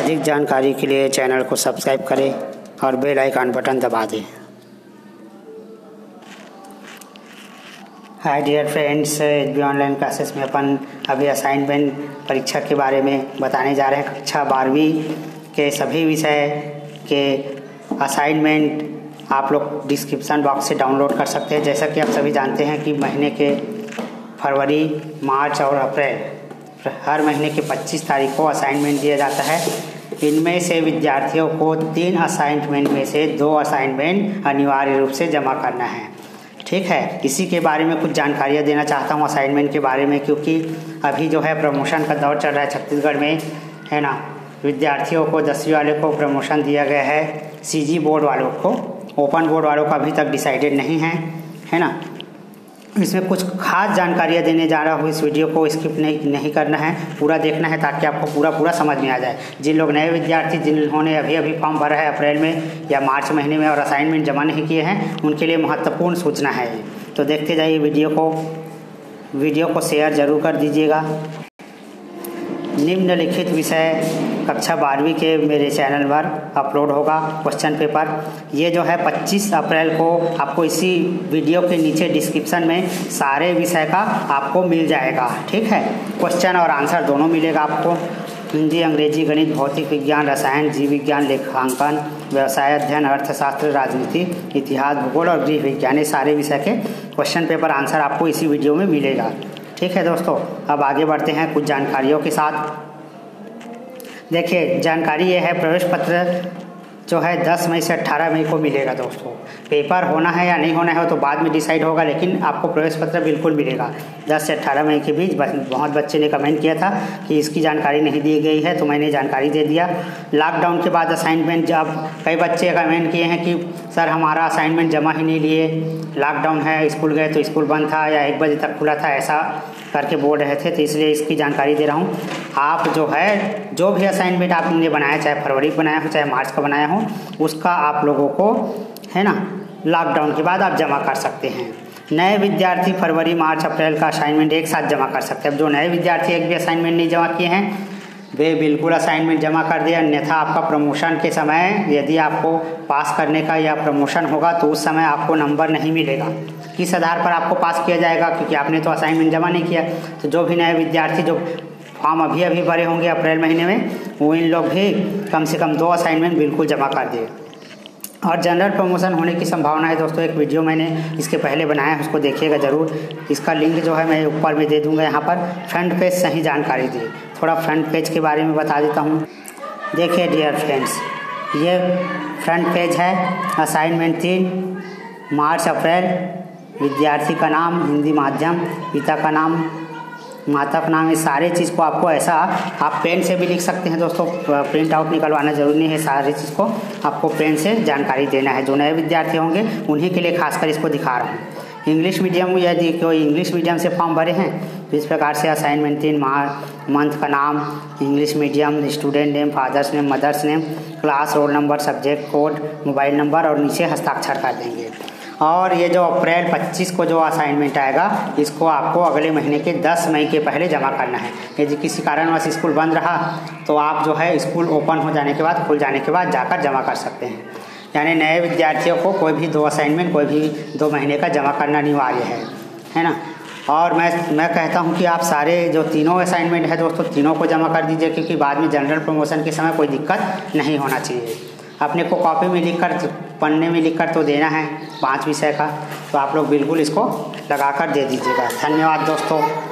अधिक जानकारी के लिए चैनल को सब्सक्राइब करें और बेल आइकन बटन दबा दें। Hi dear friends, HB online classes में अपन अभी असाइनमेंट परीक्षा के बारे में बताने जा रहे हैं। कक्षा 12वीं के सभी विषय के असाइनमेंट आप लोग डिस्क्रिप्शन बॉक्स से डाउनलोड कर सकते हैं। जैसा कि आप सभी जानते हैं कि महीने के फरवरी, मार्च और अप्रैल हर महीने के 25 तारीख को असाइनमेंट दिया जाता है। इनमें से विद्यार्थियों को 3 असाइनमेंट में से 2 असाइनमेंट अनिवार्य रूप से जमा करना है। ठीक है, इसी के बारे में कुछ जानकारियाँ देना चाहता हूँ असाइनमेंट के बारे में, क्योंकि अभी जो है प्रमोशन का दौर चल रहा है छत्तीसगढ़ में, है ना। विद्यार्थियों को 10वीं वाले को प्रमोशन दिया गया है, सीजी बोर्ड वालों को। ओपन बोर्ड वालों का अभी तक डिसाइडेड नहीं है ना। इसमें कुछ खास जानकारियाँ देने जा रहा हूँ। इस वीडियो को स्किप नहीं करना है, पूरा देखना है ताकि आपको पूरा समझ में आ जाए। जिन लोग नए विद्यार्थी जिन्होंने अभी फॉर्म भरा है अप्रैल में या मार्च महीने में और असाइनमेंट जमा नहीं किए हैं, उनके लिए महत्वपूर्ण सूचना है। तो देखते जाइए वीडियो को शेयर ज़रूर कर दीजिएगा। निम्नलिखित विषय कक्षा 12वीं के मेरे चैनल पर अपलोड होगा क्वेश्चन पेपर। ये जो है 25 अप्रैल को आपको इसी वीडियो के नीचे डिस्क्रिप्शन में सारे विषय का आपको मिल जाएगा। ठीक है, क्वेश्चन और आंसर दोनों मिलेगा आपको। हिंदी, अंग्रेजी, गणित, भौतिक विज्ञान, रसायन, जीव विज्ञान, लेखांकन, व्यवसाय अध्ययन, अर्थशास्त्र, राजनीति, इतिहास, भूगोल और गृह विज्ञान, ये सारे विषय के क्वेश्चन पेपर आंसर आपको इसी वीडियो में मिलेगा। ठीक है दोस्तों, अब आगे बढ़ते हैं कुछ जानकारियों के साथ। देखिए, जानकारी ये है, प्रवेश पत्र जो है 10 मई से 18 मई को मिलेगा दोस्तों। पेपर होना है या नहीं होना है तो बाद में डिसाइड होगा, लेकिन आपको प्रवेश पत्र बिल्कुल मिलेगा 10 से 18 मई के बीच। बहुत बच्चे ने कमेंट किया था कि इसकी जानकारी नहीं दी गई है, तो मैंने जानकारी दे दिया। लॉकडाउन के बाद असाइनमेंट, जब कई बच्चे कमेंट किए हैं कि सर हमारा असाइनमेंट जमा ही नहीं लिए, लॉकडाउन है, स्कूल गए तो स्कूल बंद था या 1 बजे तक खुला था, ऐसा करके बोल रहे थे। तो इसलिए इसकी जानकारी दे रहा हूँ। आप जो भी असाइनमेंट आपने बनाया, चाहे फरवरी का बनाया हो चाहे मार्च का बनाया हो, उसका आप लोगों को, है ना, लॉकडाउन के बाद आप जमा कर सकते हैं। नए विद्यार्थी फरवरी, मार्च, अप्रैल का असाइनमेंट एक साथ जमा कर सकते हैं। अब जो नए विद्यार्थी एक भी असाइनमेंट नहीं जमा किए हैं, वे बिल्कुल असाइनमेंट जमा कर दिया। अन्यथा आपका प्रमोशन के समय यदि आपको पास करने का या प्रमोशन होगा तो उस समय आपको नंबर नहीं मिलेगा। किस आधार पर आपको पास किया जाएगा, क्योंकि आपने तो असाइनमेंट जमा नहीं किया। तो जो भी नए विद्यार्थी जो फॉर्म अभी भरे होंगे अप्रैल महीने में, वो इन लोग भी कम से कम 2 असाइनमेंट बिल्कुल जमा कर दिए। और जनरल प्रमोशन होने की संभावना है दोस्तों। एक वीडियो मैंने इसके पहले बनाया है, उसको देखिएगा ज़रूर। इसका लिंक जो है मैं ऊपर में दे दूंगा। यहाँ पर फ्रंट पेज सही जानकारी दी, थोड़ा फ्रंट पेज के बारे में बता देता हूँ। देखिए डियर फ्रेंड्स, ये फ्रंट पेज है। असाइनमेंट 3 मार्च अप्रैल, विद्यार्थी का नाम, हिंदी माध्यम, पिता का नाम, माता का नाम, ये सारे चीज़ को आपको ऐसा आप पेन से भी लिख सकते हैं दोस्तों। प्रिंट आउट निकलवाना ज़रूरी नहीं है, सारी चीज़ को आपको पेन से जानकारी देना है। जो नए विद्यार्थी होंगे उन्हीं के लिए खासकर इसको दिखा रहा हूँ। इंग्लिश मीडियम, यदि कोई इंग्लिश मीडियम से फॉर्म भरे हैं तो इस प्रकार से असाइनमेंट 3 मंथ का नाम, English medium, student name, father's name, mother's name, class, roll number, subject code, mobile number और नीचे हस्ताक्षर कर देंगे। और ये जो अप्रैल 25 को जो असाइनमेंट आएगा, इसको आपको अगले महीने के 10 मई के पहले जमा करना है। यदि किसी कारणवश स्कूल बंद रहा तो आप जो है स्कूल ओपन हो जाने के बाद, खुल जाने के बाद जाकर जमा कर सकते हैं। यानी नए विद्यार्थियों को कोई भी 2 असाइनमेंट कोई भी 2 महीने का जमा करना अनिवार्य है ना। और मैं कहता हूं कि आप सारे जो तीनों असाइनमेंट है दोस्तों, तीनों को जमा कर दीजिए, क्योंकि बाद में जनरल प्रमोशन के समय कोई दिक्कत नहीं होना चाहिए। अपने को कॉपी में लिखकर, पन्ने में लिखकर तो देना है 5 विषय का, तो आप लोग बिल्कुल इसको लगाकर दे दीजिएगा। धन्यवाद दोस्तों।